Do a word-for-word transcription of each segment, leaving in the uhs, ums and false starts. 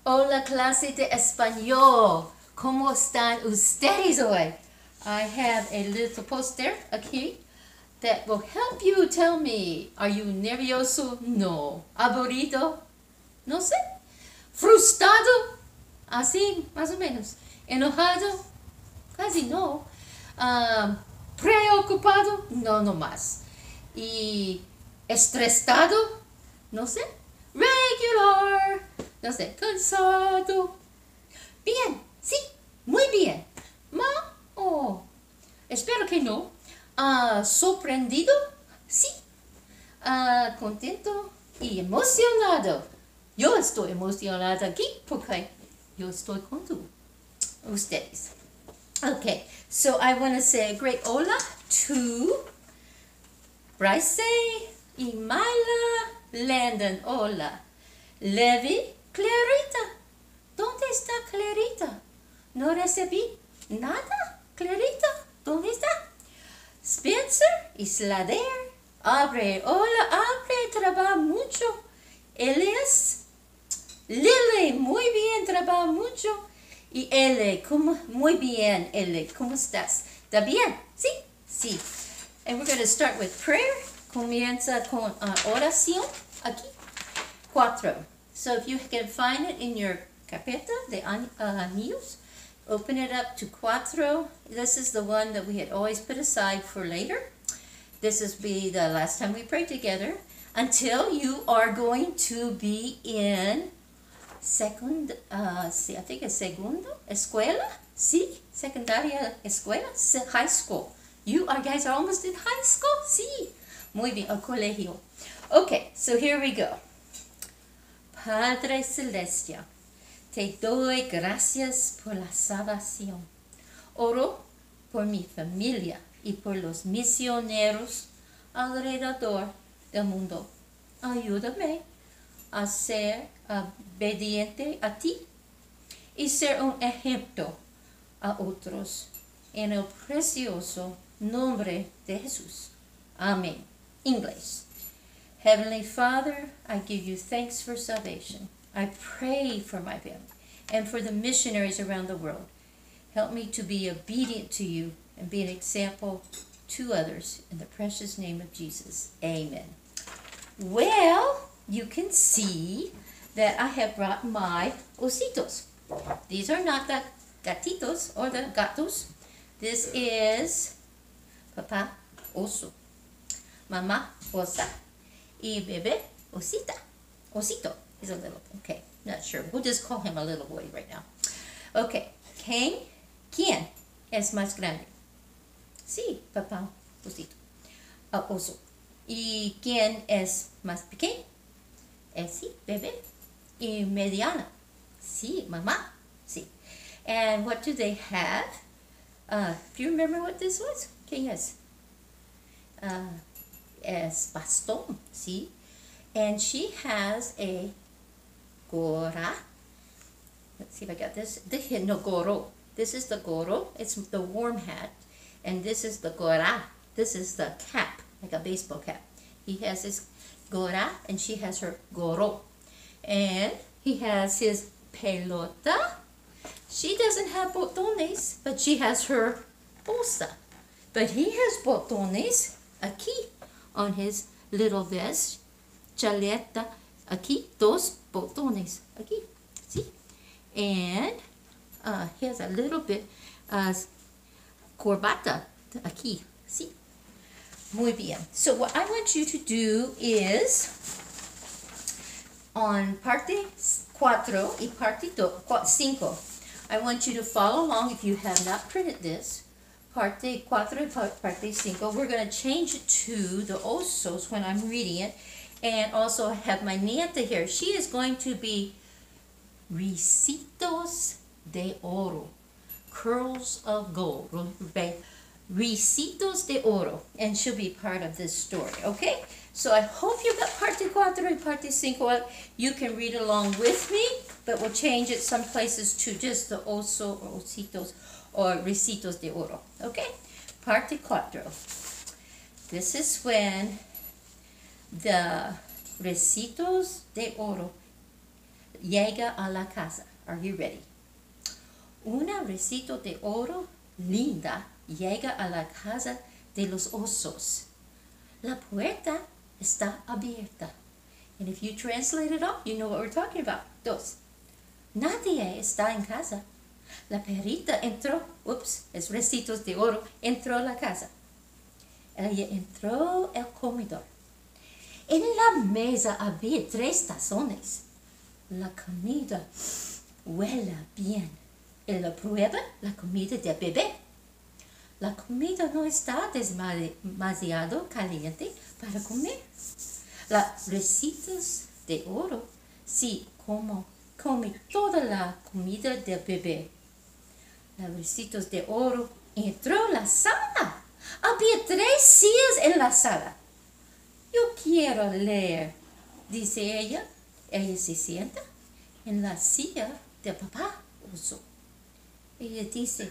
Hola, clase de español. ¿Cómo están ustedes hoy? I have a little poster aquí that will help you tell me, are you nervioso? No. ¿Aburrido? No sé. ¿Frustrado? Así, más o menos. ¿Enojado? Casi no. Um, ¿Preocupado? No, no más. ¿Y estresado? No sé. Regular. No sé. Cansado. Bien, sí, muy bien. Ma, oh, espero que no. Ah, sorprendido, sí. Ah, contento y emocionado. Yo estoy emocionada aquí porque yo estoy con tú, ustedes. Okay, so I want to say a great hola to Bryce, Imala, Landon, hola. Levi, Clarita. ¿Dónde está Clarita? No recibí nada. Clarita, ¿dónde está? Spencer, Islader, abre, hola, abre, trabaja mucho. Elias, Lily, muy bien, trabaja mucho. Y L, ¿cómo? Muy bien, L, ¿cómo estás? ¿Está bien? Sí, sí. And we're going to start with prayer. Comienza con uh, oración aquí. Cuatro. So if you can find it in your carpeta de anillos, open it up to cuatro. This is the one that we had always put aside for later. This is be the last time we pray together until you are going to be in second, uh, see, I think it's segundo, escuela, sí, secundaria escuela, high school. You are guys are almost in high school, sí, muy bien, o colegio. Okay, so here we go. Padre Celestial, te doy gracias por la salvación. Oro por mi familia y por los misioneros alrededor del mundo. Ayúdame a ser obediente a ti y ser un ejemplo a otros. En el precioso nombre de Jesús. Amén. English. Heavenly Father, I give you thanks for salvation. I pray for my family and for the missionaries around the world. Help me to be obedient to you and be an example to others. In the precious name of Jesus. Amen. Well, you can see that I have brought my ositos. These are not the gatitos or the gatos. This is Papa Oso, Mama Osa, y Bebe Osita. Osito is a little, okay, not sure. We'll just call him a little boy right now. Okay, ¿quién? ¿Quién es más grande? Sí, Papá Osito. Uh, oso. ¿Y quién es más pequeño? Es sí, Bebé. Y mediana. Sí, mamá. Sí. And what do they have? Uh, do you remember what this was? ¿Quién es? Uh, es bastón, sí. And she has a gora. Let's see if I got this. This no goro. This is the goro. It's the warm hat. And this is the gora. This is the cap, like a baseball cap. He has his gora and she has her goro. And he has his pelota. She doesn't have botones, but she has her bolsa. But he has botones aquí on his little vest. Chaleta aquí, dos botones aquí, see? And uh, he has a little bit uh, corbata aquí, see? Muy bien. So what I want you to do is on parte cuatro y parte cinco. I want you to follow along if you have not printed this. Parte cuatro y parte cinco. We're going to change it to the osos when I'm reading it. And also have my nieta here. She is going to be Ricitos de Oro. Curls of gold. Ricitos de Oro. And she'll be part of this story. Okay? So I hope you got parte cuatro y parte cinco. You can read along with me. But we'll change it some places to just the oso or ositos or Ricitos de Oro. Okay? Parte cuatro. This is when the Ricitos de Oro llega a la casa. Are you ready? Una recito de oro linda llega a la casa de los osos. La puerta está abierta. And if you translate it all, you know what we're talking about. Dos. Nadie está en casa. La perrita entró, ups, es recitos de oro, entró a la casa. Ella entró al comedor. En la mesa había tres tazones. La comida huele bien. Ella prueba la comida del bebé. La comida no está demasiado caliente para comer. Las recitas de oro, sí, como come toda la comida del bebé. Los recitos de oro entró a la sala. Había tres sillas en la sala. Yo quiero leer, dice ella. Ella se sienta en la silla de papá oso. Ella dice,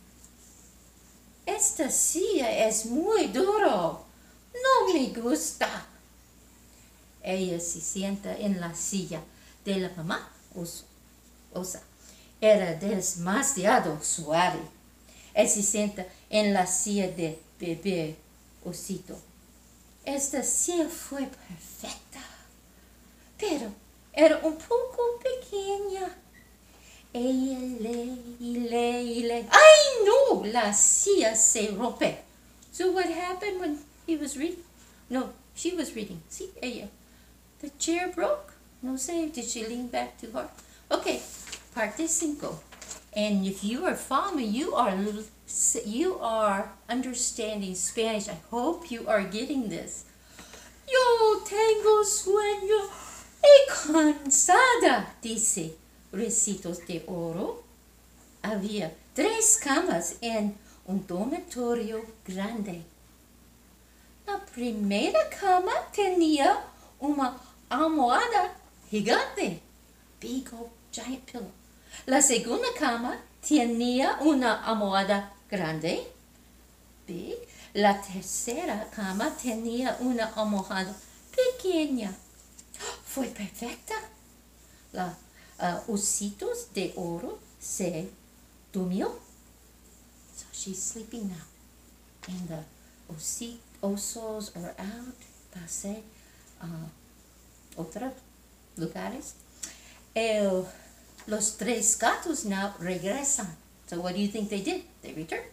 esta silla es muy duro. No me gusta. Ella se sienta en la silla de la mamá oso. Osa. Era demasiado suave. Ella se sienta en la silla de bebé osito. Esta silla fue perfecta, pero era un poco pequeña. Ella lee y lee y lee. ¡Ay, no! La silla se rompe. So what happened when he was reading? No, she was reading. See, ella. The chair broke. No sé, did she lean back too hard? Okay, parte cinco. And if you are following, you are you are understanding Spanish. I hope you are getting this. Yo tengo sueño y cansada, dice Recitos de Oro. Había tres camas en un dormitorio grande. La primera cama tenía una almohada gigante, big old giant pillow. La segunda cama tenía una almohada grande, big. La tercera cama tenía una almohada pequeña. Fue perfecta. Los uh, ositos de oro se durmió. So she's sleeping now. And the osi osos are out. Pasé uh, otros lugares. El Los tres gatos now regresan. So what do you think they did? They returned.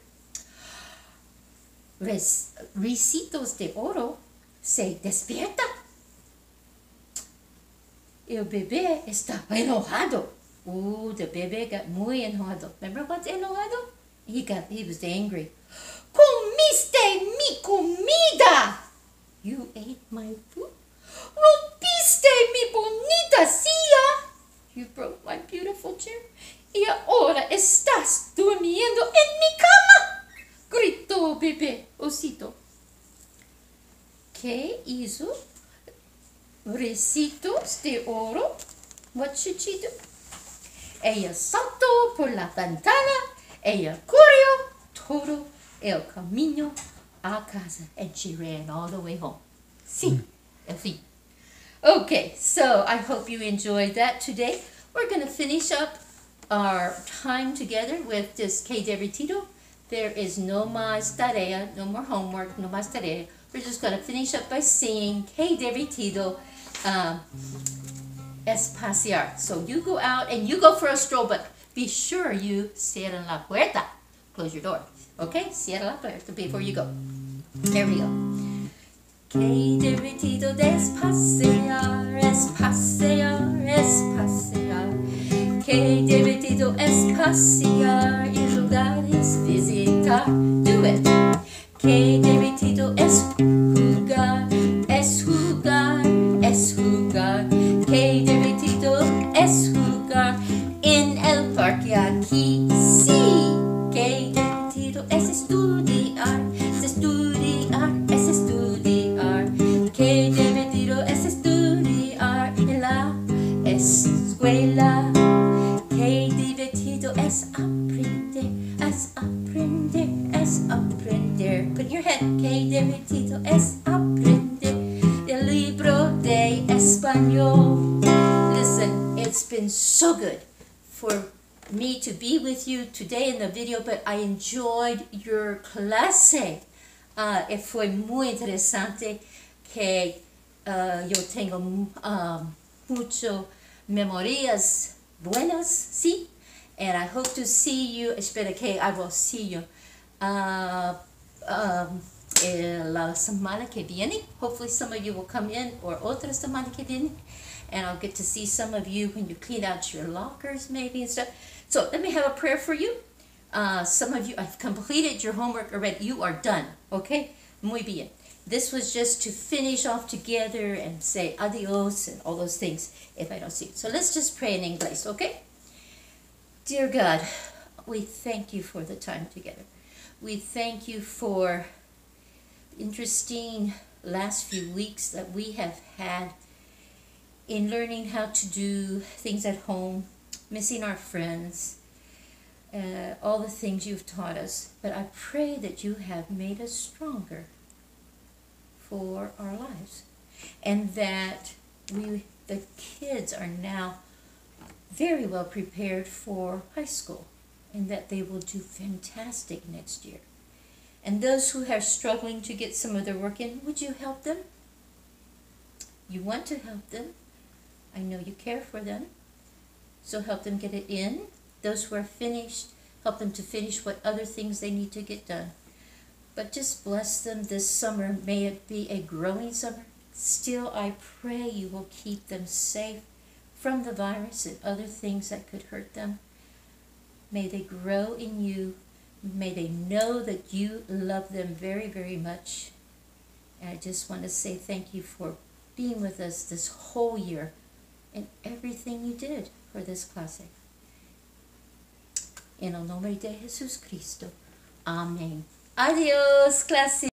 Res, Ricitos de Oro se despierta. El bebé está enojado. Oh, the baby got muy enojado. Remember what's enojado? He got, he was angry. Comiste mi comida. You ate my food. Rompiste mi bonita silla. You broke my beautiful chair. Y ahora estás durmiendo en mi cama. Gritó bebé osito. ¿Qué hizo Recitos de Oro? What should she do? Ella saltó por la ventana. Ella corrió todo el camino a casa. And she ran all the way home. Sí, en fin. Okay, so I hope you enjoyed that today. We're going to finish up our time together with this que divertido. There is no más tarea, no more homework, no más tarea. We're just going to finish up by singing que divertido, um, es pasear. So you go out and you go for a stroll, but be sure you cierra la puerta. Close your door. Okay? Cierra la puerta before you go. There we go. Que divertido es pasear, es pasear, es pasear. Que divertido es pasear y lugares visitar. Do it. Que divertido es jugar, es jugar, es jugar. Que divertido es jugar en el parque aquí. Sí. Que divertido es estudiar, es estudiar, es estudiar. Que divertido es estudiar en la escuela. Que divertido es aprender, es aprender, es aprender. Put your head. Que divertido es aprender el libro de español. Listen, it's been so good for me to be with you today in the video, but I enjoyed your clase. Uh, fue muy interesante que uh, yo tengo um, mucho memorias buenas, ¿sí? And I hope to see you, espero que I will see you uh, um, eh, la semana que viene. Hopefully some of you will come in, or otra semana que viene, and I'll get to see some of you when you clean out your lockers maybe and stuff. So let me have a prayer for you. Uh, some of you have completed your homework already. You are done, okay? Muy bien. This was just to finish off together and say adios and all those things if I don't see you. So let's just pray in English, okay? Dear God, we thank you for the time together. We thank you for the interesting last few weeks that we have had in learning how to do things at home, missing our friends, uh, all the things you've taught us. But I pray that you have made us stronger for our lives, and that we, the kids, are now very well prepared for high school, and that they will do fantastic next year. And those who are struggling to get some of their work in, would you help them? You want to help them. I know you care for them. So help them get it in. Those who are finished, help them to finish what other things they need to get done. But just bless them this summer. May it be a growing summer. Still, I pray you will keep them safe from the virus and other things that could hurt them. May they grow in you. May they know that you love them very, very much. And I just want to say thank you for being with us this whole year and everything you did for this clase. En el nombre de Jesús Cristo. Amén. Adiós, clase.